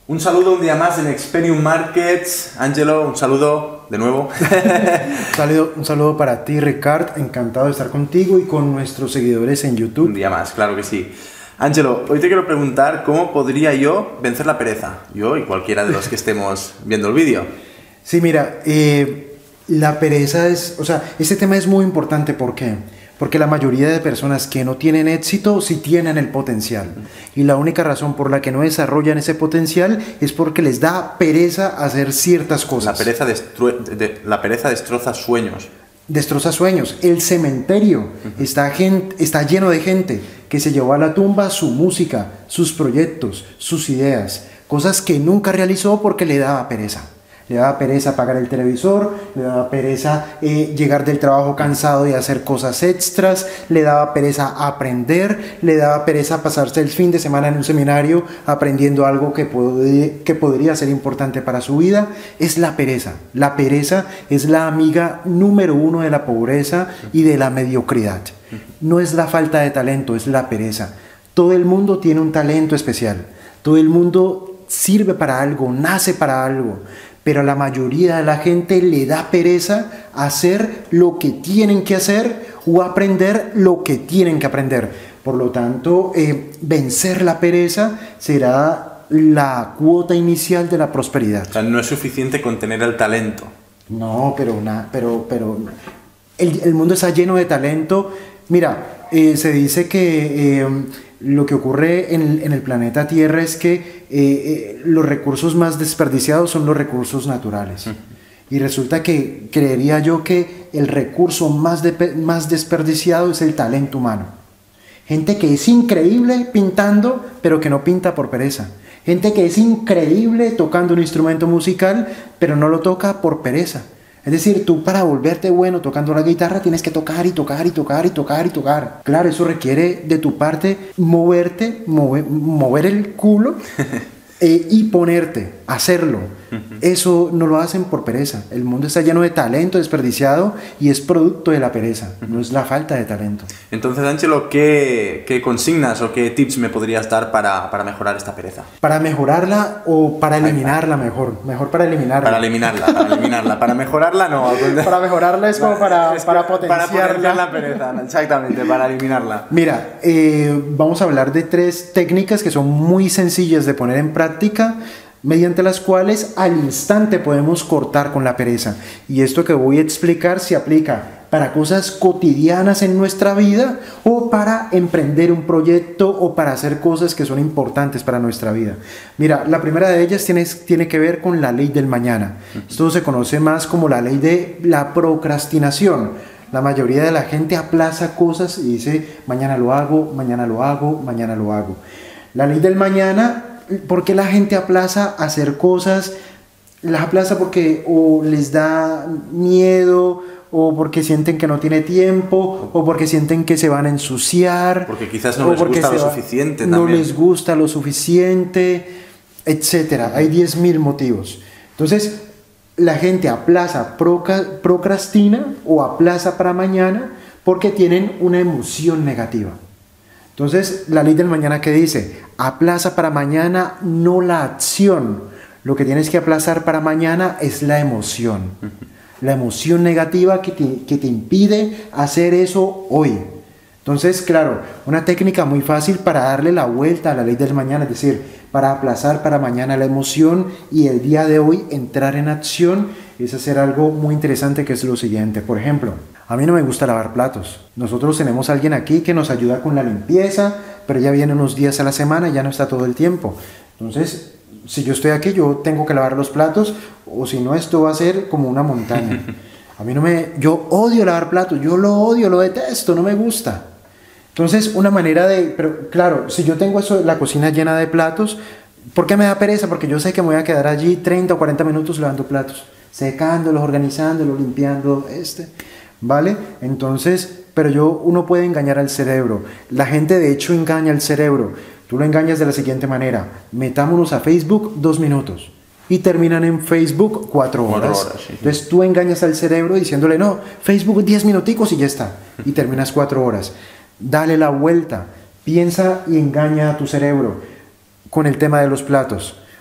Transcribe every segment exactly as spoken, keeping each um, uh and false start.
Un saludo un día más en Experium Markets. Ángelo, un saludo de nuevo. un, saludo, un saludo para ti, Ricard. Encantado de estar contigo y con nuestros seguidores en YouTube. Un día más, claro que sí. Ángelo, hoy te quiero preguntar cómo podría yo vencer la pereza. Yo y cualquiera de los que estemos viendo el vídeo. Sí, mira, eh, la pereza es... O sea, este tema es muy importante. ¿Por qué? Porque la mayoría de personas que no tienen éxito sí tienen el potencial. Y la única razón por la que no desarrollan ese potencial es porque les da pereza hacer ciertas cosas. La pereza, de, la pereza destroza sueños. Destroza sueños. El cementerio uh-huh. está, gente, está lleno de gente que se llevó a la tumba su música, sus proyectos, sus ideas. Cosas que nunca realizó porque le daba pereza. Le daba pereza apagar el televisor, le daba pereza eh, llegar del trabajo cansado y hacer cosas extras, le daba pereza aprender, le daba pereza pasarse el fin de semana en un seminario aprendiendo algo que, pod- que podría ser importante para su vida. Es la pereza. La pereza es la amiga número uno de la pobreza y de la mediocridad. No es la falta de talento, es la pereza. Todo el mundo tiene un talento especial. Todo el mundo sirve para algo, nace para algo. Pero a la mayoría de la gente le da pereza hacer lo que tienen que hacer o aprender lo que tienen que aprender. Por lo tanto, eh, vencer la pereza será la cuota inicial de la prosperidad. O sea, no es suficiente con tener el talento. No, pero, na, pero, pero el, el mundo está lleno de talento. Mira, eh, se dice que... Eh, lo que ocurre en, en el planeta Tierra es que eh, eh, los recursos más desperdiciados son los recursos naturales. Uh-huh. Y resulta que creería yo que el recurso más, de, más desperdiciado es el talento humano. Gente que es increíble pintando, pero que no pinta por pereza. Gente que es increíble tocando un instrumento musical, pero no lo toca por pereza. Es decir, tú para volverte bueno tocando la guitarra tienes que tocar y tocar y tocar y tocar y tocar. Claro, eso requiere de tu parte moverte, mover, mover el culo eh, y ponerte, hacerlo. Eso no lo hacen por pereza. El mundo está lleno de talento desperdiciado y es producto de la pereza, no es la falta de talento. Entonces, Ángelo, ¿qué, qué consignas o qué tips me podrías dar para, para mejorar esta pereza? ¿Para mejorarla o para eliminarla mejor? Mejor para eliminarla. Para eliminarla, para eliminarla. Para mejorarla no. Para mejorarla es como para, es para potenciarla. Para potenciar la pereza, exactamente, para eliminarla. Mira, eh, vamos a hablar de tres técnicas que son muy sencillas de poner en práctica, mediante las cuales al instante podemos cortar con la pereza. Y esto que voy a explicar se aplica para cosas cotidianas en nuestra vida o para emprender un proyecto o para hacer cosas que son importantes para nuestra vida. Mira, la primera de ellas tiene, tiene que ver con la ley del mañana. Esto se conoce más como la ley de la procrastinación. La mayoría de la gente aplaza cosas y dice, mañana lo hago, mañana lo hago, mañana lo hago. La ley del mañana... ¿Por qué la gente aplaza hacer cosas? Las aplaza porque o les da miedo, o porque sienten que no tiene tiempo, o porque sienten que se van a ensuciar. Porque quizás no les gusta lo suficiente también. No les gusta lo suficiente, etcétera. Hay diez mil motivos. Entonces, la gente aplaza, procrastina o aplaza para mañana porque tienen una emoción negativa. Entonces, la ley del mañana que dice, aplaza para mañana, no la acción. Lo que tienes que aplazar para mañana es la emoción. La emoción negativa que te, que te impide hacer eso hoy. Entonces, claro, una técnica muy fácil para darle la vuelta a la ley del mañana, es decir, para aplazar para mañana la emoción y el día de hoy entrar en acción, es hacer algo muy interesante que es lo siguiente. Por ejemplo, a mí no me gusta lavar platos. Nosotros tenemos a alguien aquí que nos ayuda con la limpieza, pero ya viene unos días a la semana y ya no está todo el tiempo. Entonces, si yo estoy aquí, yo tengo que lavar los platos, o si no, esto va a ser como una montaña. A mí no me... Yo odio lavar platos, yo lo odio, lo detesto, no me gusta. Entonces, una manera de... Pero claro, si yo tengo eso, la cocina llena de platos, ¿por qué me da pereza? Porque yo sé que me voy a quedar allí treinta o cuarenta minutos lavando platos, secándolos, organizándolos, limpiando, este... ¿Vale? Entonces, pero yo, uno puede engañar al cerebro. La gente de hecho engaña al cerebro. Tú lo engañas de la siguiente manera. Metámonos a Facebook dos minutos y terminan en Facebook cuatro horas. Cuatro horas sí. Entonces tú engañas al cerebro diciéndole, no, Facebook diez minuticos y ya está. Y terminas cuatro horas. Dale la vuelta. Piensa y engaña a tu cerebro con el tema de los platos.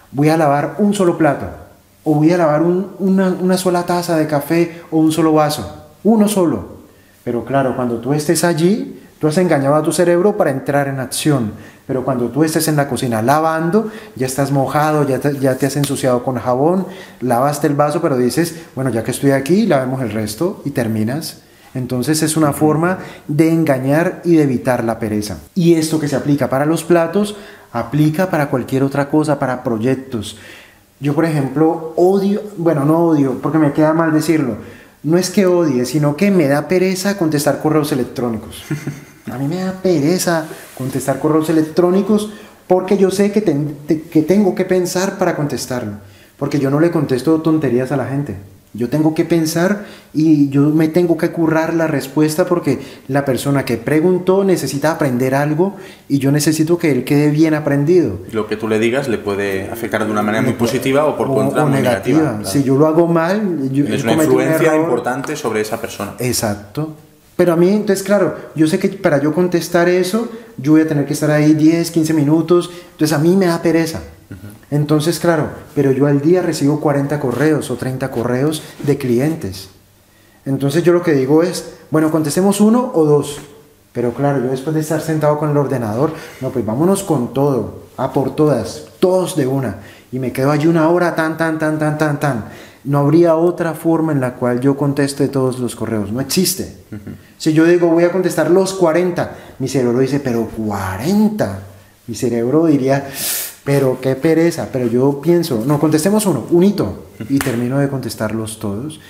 voy a lavar un solo plato, o voy a lavar un, una, una sola taza de café o un solo vaso, uno solo. Pero claro, cuando tú estés allí, tú has engañado a tu cerebro para entrar en acción. Pero cuando tú estés en la cocina lavando, ya estás mojado, ya te, ya te has ensuciado con jabón, lavaste el vaso, pero dices, bueno, ya que estoy aquí, lavemos el resto y terminas. Entonces es una forma de engañar y de evitar la pereza. Y esto que se aplica para los platos, aplica para cualquier otra cosa, para proyectos. Yo, por ejemplo, odio, bueno, no odio, porque me queda mal decirlo, no es que odie, sino que me da pereza contestar correos electrónicos. A mí me da pereza contestar correos electrónicos porque yo sé que, ten, te, que tengo que pensar para contestarlo. Porque yo no le contesto tonterías a la gente. Yo tengo que pensar y yo me tengo que currar la respuesta porque la persona que preguntó necesita aprender algo y yo necesito que él quede bien aprendido. Lo que tú le digas le puede afectar de una manera muy positiva o por contra o, o muy negativa. negativa. Claro. Si yo lo hago mal, yo es una influencia un importante sobre esa persona. Exacto. Pero a mí, entonces, claro, yo sé que para yo contestar eso, yo voy a tener que estar ahí diez, quince minutos. Entonces, a mí me da pereza. Uh-huh. Entonces, claro, pero yo al día recibo cuarenta correos o treinta correos de clientes. Entonces, yo lo que digo es, bueno, contestemos uno o dos. Pero claro, yo después de estar sentado con el ordenador, no, pues vámonos con todo, a por todas, todos de una. Y me quedo allí una hora, tan, tan, tan, tan, tan, tan. No habría otra forma en la cual yo conteste todos los correos, no existe. Uh-huh. Si yo digo voy a contestar los cuarenta, mi cerebro dice, pero cuarenta. Mi cerebro diría, pero qué pereza. Pero yo pienso, no, contestemos uno, un hito, y termino de contestarlos todos.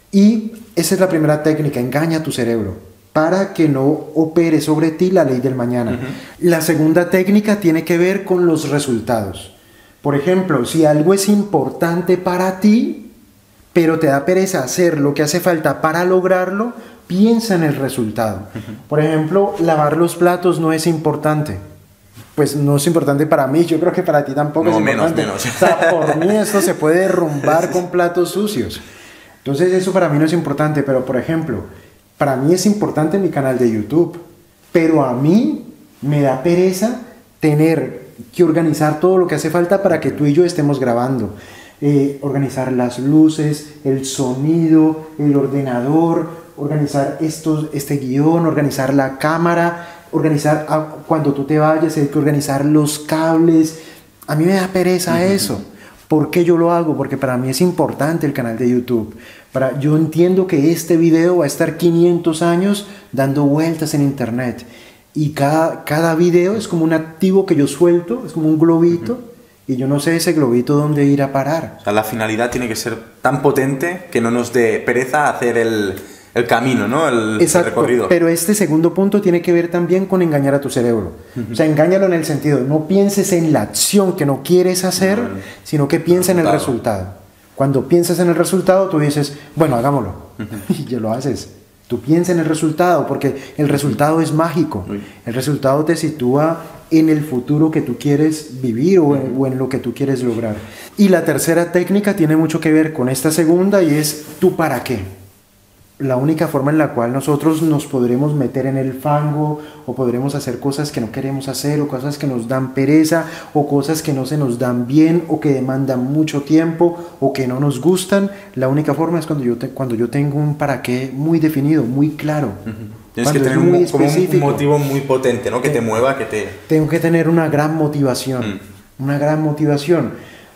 Y esa es la primera técnica, engaña a tu cerebro para que no opere sobre ti la ley del mañana. Uh-huh. La segunda técnica tiene que ver con los resultados. Por ejemplo, si algo es importante para ti, pero te da pereza hacer lo que hace falta para lograrlo, piensa en el resultado. Por ejemplo, lavar los platos no es importante. Pues no es importante para mí, yo creo que para ti tampoco no, es importante. menos, menos. O sea, por mí esto se puede derrumbar con platos sucios. Entonces eso para mí no es importante, pero por ejemplo, para mí es importante mi canal de YouTube, pero a mí me da pereza tener que organizar todo lo que hace falta para que tú y yo estemos grabando. Eh, organizar las luces, el sonido, el ordenador, organizar estos, este guión, organizar la cámara, organizar a, cuando tú te vayas hay que organizar los cables. A mí me da pereza uh-huh. eso. ¿Por qué yo lo hago? Porque para mí es importante el canal de YouTube. Para, yo entiendo que este video va a estar quinientos años dando vueltas en internet y cada, cada video es como un activo que yo suelto, es como un globito. Uh-huh. Y yo no sé ese globito dónde ir a parar. O sea, la finalidad tiene que ser tan potente que no nos dé pereza hacer el, el camino, ¿no? El, Exacto, el recorrido. Pero este segundo punto tiene que ver también con engañar a tu cerebro. Uh-huh. O sea, engáñalo en el sentido, no pienses en la acción que no quieres hacer, no, sino que piensa en el resultado. Cuando piensas en el resultado, tú dices, bueno, hagámoslo. Uh-huh. Y ya lo haces. Tú piensas en el resultado, porque el resultado es mágico. Uy. El resultado te sitúa en el futuro que tú quieres vivir o en, o en lo que tú quieres lograr. Y la tercera técnica tiene mucho que ver con esta segunda y es ¿tú para qué? La única forma en la cual nosotros nos podremos meter en el fango o podremos hacer cosas que no queremos hacer o cosas que nos dan pereza o cosas que no se nos dan bien o que demandan mucho tiempo o que no nos gustan, la única forma es cuando yo, te, cuando yo tengo un para qué muy definido, muy claro. Uh-huh. Tienes que tener un, como un motivo muy potente, ¿no? Que te mueva, que te... Tengo que tener una gran motivación, mm. una gran motivación.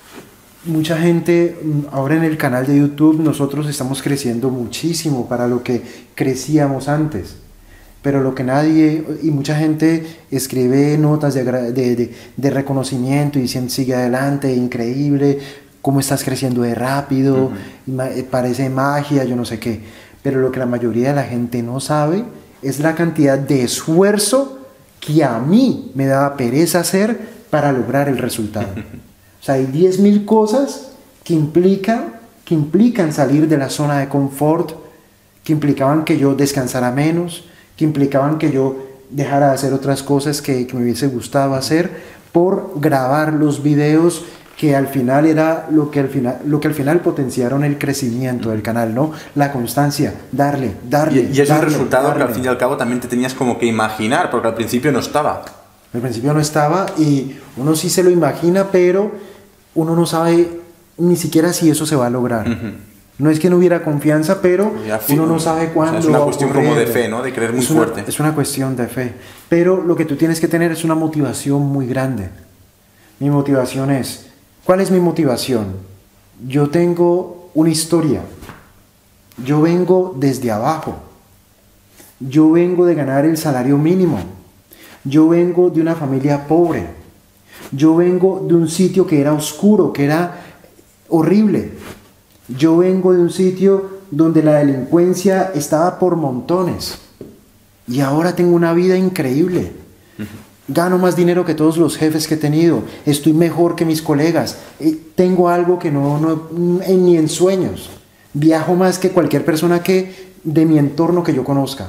Mucha gente, ahora en el canal de YouTube, nosotros estamos creciendo muchísimo para lo que crecíamos antes. Pero lo que nadie, y mucha gente escribe notas de, de, de, de reconocimiento y dicen, sigue adelante, increíble, cómo estás creciendo de rápido, uh-huh. parece magia, yo no sé qué. Pero lo que la mayoría de la gente no sabe es la cantidad de esfuerzo que a mí me daba pereza hacer para lograr el resultado. O sea, hay diez mil cosas que implican, que implican salir de la zona de confort, que implicaban que yo descansara menos, que implicaban que yo dejara de hacer otras cosas que, que me hubiese gustado hacer por grabar los videos que al final era lo que al final, lo que al final potenciaron el crecimiento del canal, ¿no? La constancia, darle, darle, Y, y es darle, un resultado darle. que al fin y al cabo también te tenías como que imaginar, porque al principio no estaba. Al principio no estaba y uno sí se lo imagina, pero uno no sabe ni siquiera si eso se va a lograr. Ujú. No es que no hubiera confianza, pero Ya, fi- uno no sabe cuándo. o sea, es una va a cuestión como ocurrir. de fe, ¿no? De creer muy es una, fuerte. Es una cuestión de fe. Pero lo que tú tienes que tener es una motivación muy grande. Mi motivación es, ¿cuál es mi motivación? Yo tengo una historia. Yo vengo desde abajo. Yo vengo de ganar el salario mínimo. Yo vengo de una familia pobre. Yo vengo de un sitio que era oscuro, que era horrible. Yo vengo de un sitio donde la delincuencia estaba por montones. Y ahora tengo una vida increíble. Gano más dinero que todos los jefes que he tenido. Estoy mejor que mis colegas. Eh, Tengo algo que no, no en- ni en sueños. Viajo más que cualquier persona que de mi entorno que yo conozca.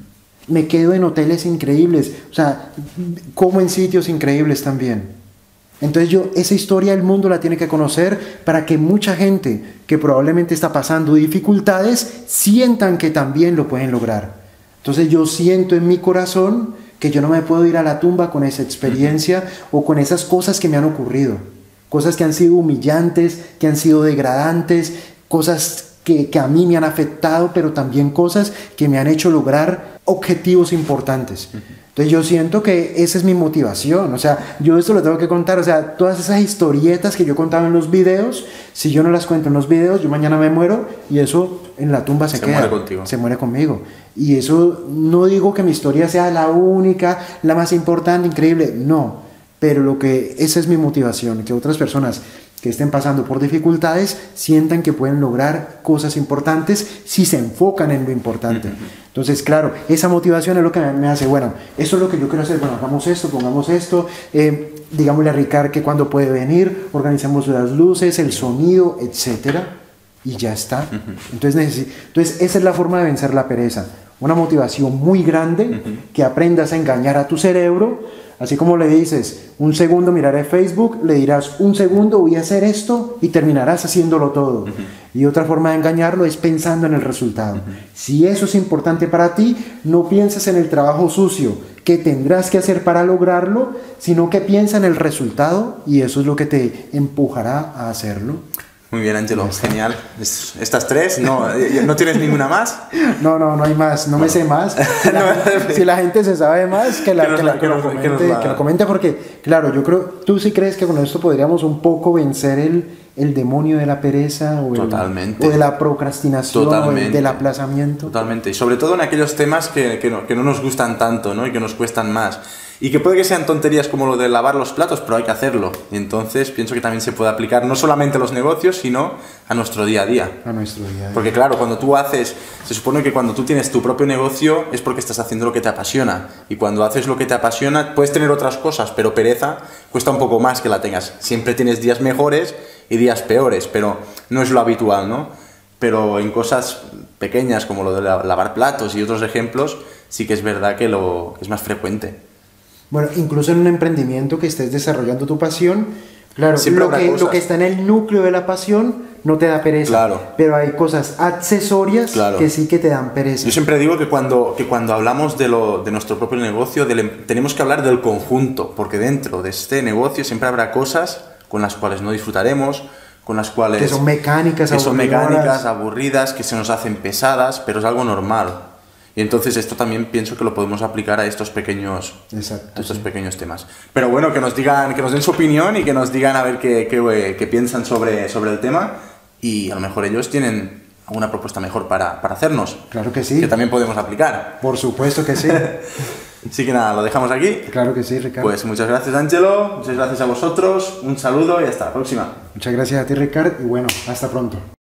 Me quedo en hoteles increíbles. O sea, como en sitios increíbles también. Entonces yo, esa historia el mundo la tiene que conocer para que mucha gente que probablemente está pasando dificultades sientan que también lo pueden lograr. Entonces yo siento en mi corazón que yo no me puedo ir a la tumba con esa experiencia o con esas cosas que me han ocurrido. Cosas que han sido humillantes, que han sido degradantes, cosas que, que a mí me han afectado, pero también cosas que me han hecho lograr objetivos importantes. Entonces yo siento que esa es mi motivación, o sea, yo esto lo tengo que contar, o sea, todas esas historietas que yo contaba en los videos, si yo no las cuento en los videos, yo mañana me muero y eso en la tumba se, Se queda. muere contigo. Se muere conmigo. Y eso no digo que mi historia sea la única, la más importante, increíble, no, pero lo que esa es mi motivación, que otras personas que estén pasando por dificultades sientan que pueden lograr cosas importantes si se enfocan en lo importante. Entonces, claro, esa motivación es lo que me hace, bueno, eso es lo que yo quiero hacer, bueno, hagamos esto, pongamos esto, eh, digámosle a Ricard que cuando puede venir, organizamos las luces, el sonido, etcétera, y ya está. Entonces, necesi- Entonces, esa es la forma de vencer la pereza, una motivación muy grande, que aprendas a engañar a tu cerebro. Así como le dices, un segundo miraré Facebook, le dirás, un segundo voy a hacer esto y terminarás haciéndolo todo. Uh-huh. Y otra forma de engañarlo es pensando en el resultado. Uh-huh. Si eso es importante para ti, no pienses en el trabajo sucio que tendrás que hacer para lograrlo, sino que piensa en el resultado y eso es lo que te empujará a hacerlo. Muy bien, Ángelo, genial. Estas tres, ¿no, ¿no tienes ninguna más? No, no, no hay más, no, no. me sé más. Si la, gente, si la gente se sabe más, que, la, que, que, la, que, lo, comente, que, la... que lo comente, porque, claro, yo creo, ¿tú sí crees que con esto podríamos un poco vencer el, el demonio de la pereza o, Totalmente. El, o de la procrastinación Totalmente. o el, del aplazamiento? Totalmente, y sobre todo en aquellos temas que, que, no, que no nos gustan tanto, ¿no? Y que nos cuestan más. Y que puede que sean tonterías como lo de lavar los platos, pero hay que hacerlo. Y entonces pienso que también se puede aplicar no solamente a los negocios, sino a nuestro día a día. A nuestro día a día. Porque claro, cuando tú haces, se supone que cuando tú tienes tu propio negocio es porque estás haciendo lo que te apasiona. Y cuando haces lo que te apasiona, puedes tener otras cosas, pero pereza cuesta un poco más que la tengas. Siempre tienes días mejores y días peores, pero no es lo habitual, ¿no? Pero en cosas pequeñas como lo de lavar platos y otros ejemplos, sí que es verdad que, lo, que es más frecuente. Bueno, incluso en un emprendimiento que estés desarrollando tu pasión, claro, lo que, lo que está en el núcleo de la pasión no te da pereza, claro. Pero hay cosas accesorias claro. que sí que te dan pereza. Yo siempre digo que cuando, que cuando hablamos de, lo, de nuestro propio negocio, del, tenemos que hablar del conjunto, porque dentro de este negocio siempre habrá cosas con las cuales no disfrutaremos, con las cuales... Que son mecánicas, que son mecánicas, aburridas, que se nos hacen pesadas, pero es algo normal. Y entonces esto también pienso que lo podemos aplicar a estos pequeños, Exacto, estos sí. pequeños temas. Pero bueno, que nos digan, que nos den su opinión y que nos digan a ver qué, qué, qué piensan sobre, sobre el tema y a lo mejor ellos tienen alguna propuesta mejor para, para hacernos. Claro que sí. Que también podemos aplicar. Por supuesto que sí. Así que nada, lo dejamos aquí. Claro que sí, Ricardo. Pues muchas gracias, Ángelo. Muchas gracias a vosotros. Un saludo y hasta la próxima. Muchas gracias a ti, Ricardo. Y bueno, hasta pronto.